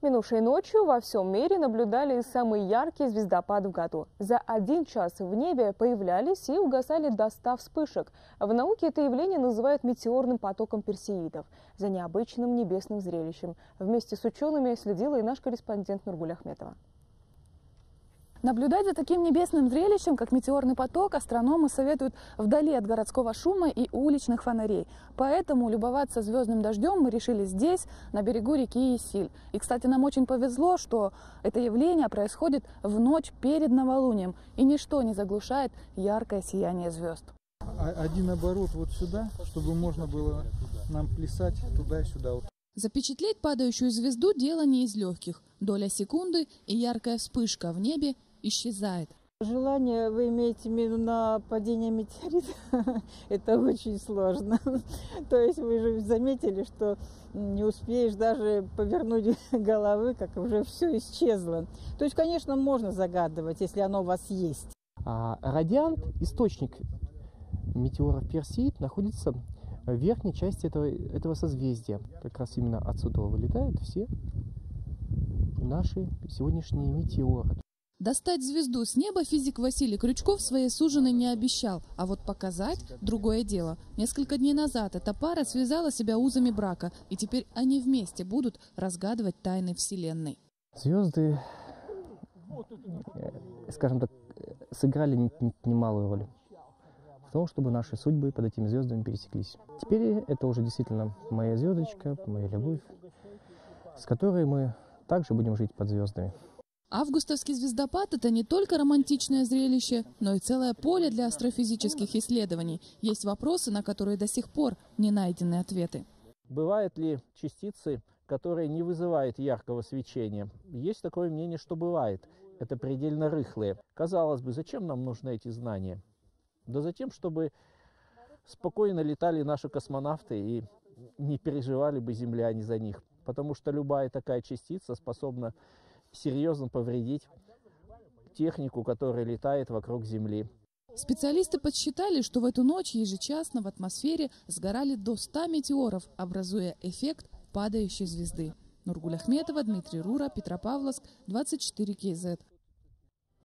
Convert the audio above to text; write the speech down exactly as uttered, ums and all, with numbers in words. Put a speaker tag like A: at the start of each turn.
A: Минувшей ночью во всем мире наблюдали самые яркие звездопады в году. За один час в небе появлялись и угасали до ста вспышек. В науке это явление называют метеорным потоком персеидов. За необычным небесным зрелищем вместе с учеными следила и наш корреспондент Нургуль Ахметова.
B: Наблюдать за таким небесным зрелищем, как метеорный поток, астрономы советуют вдали от городского шума и уличных фонарей. Поэтому любоваться звездным дождем мы решили здесь, на берегу реки Исиль. И, кстати, нам очень повезло, что это явление происходит в ночь перед новолунием, и ничто не заглушает яркое сияние звезд.
C: Один оборот вот сюда, чтобы можно было нам плясать туда-сюда.
B: Запечатлеть падающую звезду – дело не из легких. Доля секунды, и яркая вспышка в небе исчезает.
D: Желание вы имеете в виду на падение метеорита? Это очень сложно. То есть вы же заметили, что не успеешь даже повернуть головы, как уже все исчезло. То есть, конечно, можно загадывать, если оно у вас есть.
E: А радиант, источник метеоров Персеид, находится в верхней части этого, этого созвездия. Как раз именно отсюда вылетают все наши сегодняшние метеоры.
B: Достать звезду с неба физик Василий Крючков своей суженой не обещал, а вот показать – другое дело. Несколько дней назад эта пара связала себя узами брака, и теперь они вместе будут разгадывать тайны Вселенной.
E: Звезды, скажем так, сыграли немалую роль в том, чтобы наши судьбы под этими звездами пересеклись. Теперь это уже действительно моя звездочка, моя любовь, с которой мы также будем жить под звездами.
B: Августовский звездопад – это не только романтичное зрелище, но и целое поле для астрофизических исследований. Есть вопросы, на которые до сих пор не найдены ответы.
F: Бывают ли частицы, которые не вызывают яркого свечения? Есть такое мнение, что бывает. Это предельно рыхлые. Казалось бы, зачем нам нужны эти знания? Да затем, чтобы спокойно летали наши космонавты и не переживали бы земляне за них. Потому что любая такая частица способна серьезно повредить технику, которая летает вокруг Земли.
B: Специалисты подсчитали, что в эту ночь ежечасно в атмосфере сгорали до ста метеоров, образуя эффект падающей звезды. Нургуль Ахметова, Дмитрий Рура, Петропавловск, двадцать четыре кей зет.